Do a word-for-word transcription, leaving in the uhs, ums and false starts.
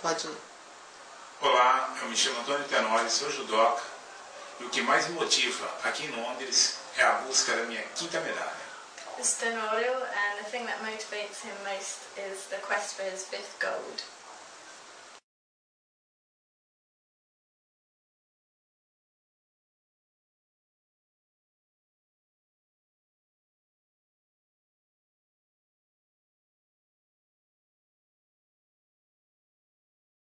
Pode ir. Olá, eu me chamo Antônio Tenório, sou judoca e o que mais me motiva aqui em Londres é a busca da minha quinta medalha. It's Tenorio, and the thing that motivates him most is the quest for his fifth gold.